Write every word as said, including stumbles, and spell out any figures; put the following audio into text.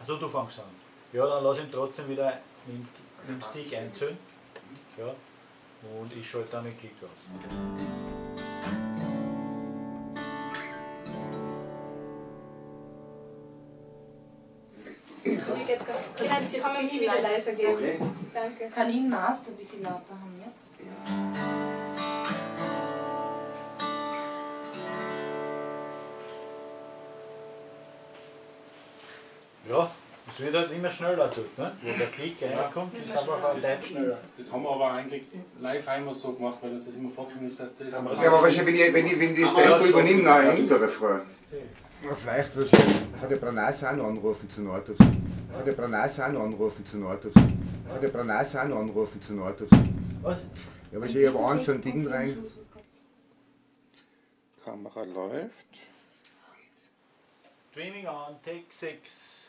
Also du fängst an. Ja, dann lass ihn trotzdem wieder mit dem Stick einzählen. Ja. Und ich schalte dann den Klick aus. Vielleicht kann man mich wieder leiser geben. Okay. Danke. Kann ich den Master ein bisschen lauter haben jetzt? Ja, es wird halt immer schneller dort, ne? Wo der Klick reinkommt, ist einfach ein Teil schneller. Das haben wir aber eigentlich live einmal so gemacht, weil uns das immer vorgekommen ist, dass das... Ja, aber wahrscheinlich, wenn ich, wenn ich, wenn ich das Tempo übernehme, dann hängt der Refrain. Ja, vielleicht wahrscheinlich. Hat der Branase auch noch anrufen zu Nordobs. Hat der Branase auch noch anrufen zu Nordobs. Hat der Branase auch noch anrufen zu Nordobs. Was? Ja, wahrscheinlich, ich habe eins so ein Ding rein. Kamera läuft. Streaming on, take six.